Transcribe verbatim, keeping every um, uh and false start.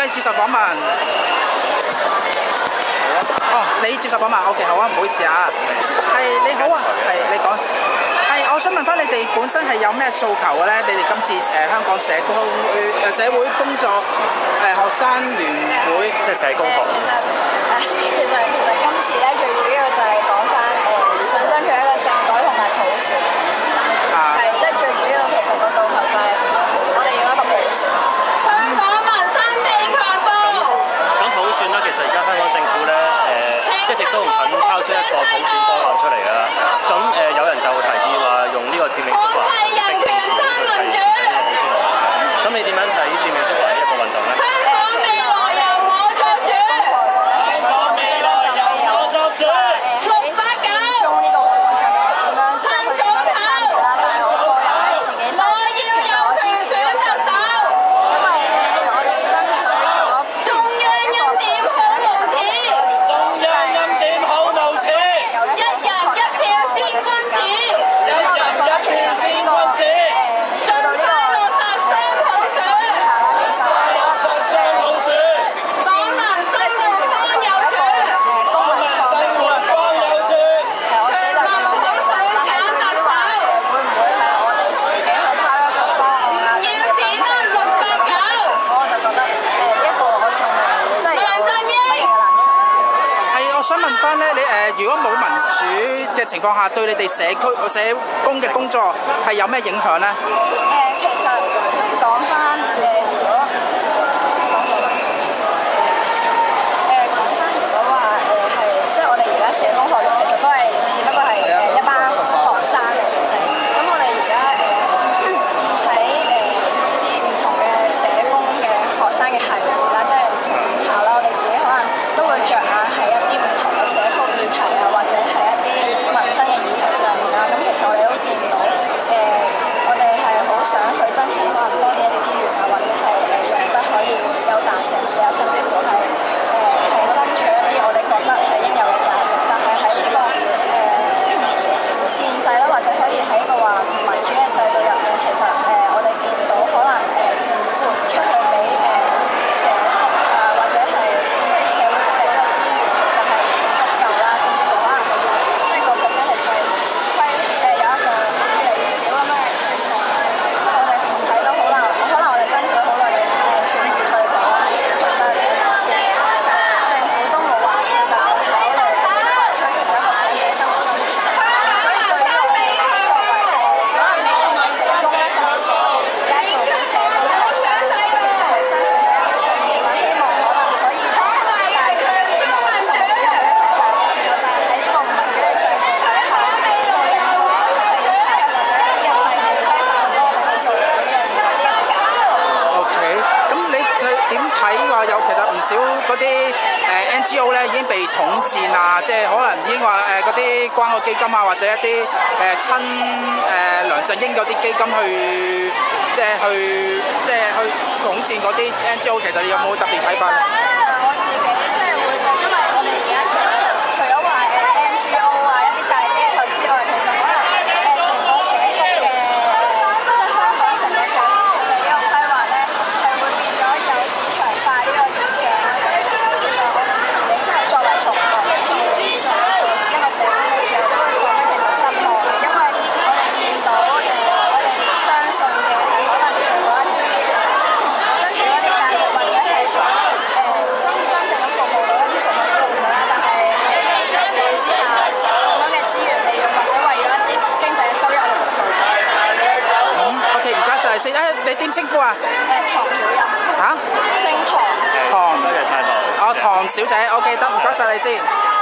繼接受訪問。哦，你接受訪問 ，OK 好啊，唔好意思啊。係你好啊，係你講。係，我想問翻你哋本身係有咩訴求嘅咧？你哋今次誒、呃、香港社工誒社會工作誒、呃、學生聯會，即係社工學。 其實誒，其實其實今次咧最主要就係講翻誒，想爭取一個政改同埋普選。啊。係，即係最主要其實個訴求就係我哋要一個普選。香港民生未強暴。 咁普選啦，其實而家香港政府咧誒、呃、一直都唔肯拋出一個普選方案出嚟啦。咁誒、呃、有人就提議話用呢個佔領中環係人權新民主。咁你點樣睇佔領中環呢一個運動咧？香港未來由我作主。香港未來由我作主。六八九。中呢個運動上面點樣參與嘅參與啦，但係我個人咧自己就其實我支持呢個選舉，因為誒我哋爭取咗中央欽點好無恥。中央欽點好無恥。一人一票先君子。一人一票先君子。做到呢個落實雙普選。落實雙普選。港民生活方有主。公民生活方有主。係我自己就咁諗嘅，但係對於話會唔會係我哋自己去拋一個方案啊？要只得六八九。我就覺得誒一個我仲即係有乜嘢嘅難處。 係，我想問翻咧，你誒、呃、如果冇民主嘅情況下，對你哋社區社工嘅工作係有咩影響咧？ 誒、其實即係講翻誒，如果講到誒講翻，如果話誒係即係我哋而家社工學院，其實都係只不過係誒一班學生嚟嘅啫。咁我哋而家誒喺誒唔同嘅社工嘅學生嘅系列啦，即係院校啦，我哋自己可能都會着眼喺一啲唔同嘅社福議題啊，或者係一啲民生嘅議題上面啦。咁其實我哋都見到誒、我哋係好想去爭取可能多啲嘅資源啊，或者係誒用得可以有彈性啲啊，甚至乎係誒係爭取一啲我哋覺得係應有嘅價值，但係喺呢個誒建制啦，或者可以喺一個話民主嘅制度入面，其實誒、我哋見到可能誒撥出去俾誒社福啊，或者係即係社會福利嗰個資源，其實係唔足夠啦，甚至乎可能係要即係個 percentage 係規誒有一個越嚟越少咁樣嘅情況。即係我哋睇到好難，可能我哋爭取好耐嘅誒全民退保啦，其實誒政府都冇話要考慮，只不過係推出咗一個普嘅生活津貼。所以對於我哋作為可能未來嘅社工咧，甚至乎我哋而家做緊社工嘅學生，其實係相信呢一個信念啦，希望可能可以同大眾嘅市民或者同小朋友一齊大嘅時候，但係喺呢個唔民主嘅制度底下，就令到政策或者一啲嘅制度規範咗我哋去做呢樣嘢呢一個。 OK，咁你點睇話有其實唔少嗰啲誒 N G O 咧已經被統戰啊，即係可能已經話誒嗰啲關愛基金啊，或者一啲誒、呃、親誒、呃、梁振英嗰啲基金去即係去即係去統戰嗰啲 N G O， 其實你有冇特別睇法咧？ 其實我自己即係會覺，因為我哋而家其實除咗話誒 N G O 啊一啲大機構之外，其實可能誒成個社福嘅誒，即係香港成個社福嘅呢個規劃咧，係會變咗有市場化呢個現象啦。所以其實我哋自己即係作為同學做做一個社工嘅時候，都會覺得其實失望嘅，因為我哋見到誒我哋相信嘅係可能做到一啲爭取一啲價值，或者係誒真真正咁服務到一啲服務使用者啦。但係喺社會之下咁樣嘅資源利用，或者為咗一啲經濟嘅收益，我哋唔做。 嗯，OK，而家就係先誒，你點稱呼啊？ 誒唐曉欣嚇？ 姓唐。 唐， 多謝晒唐。 哦，唐小姐，OK，得，唔該晒你先。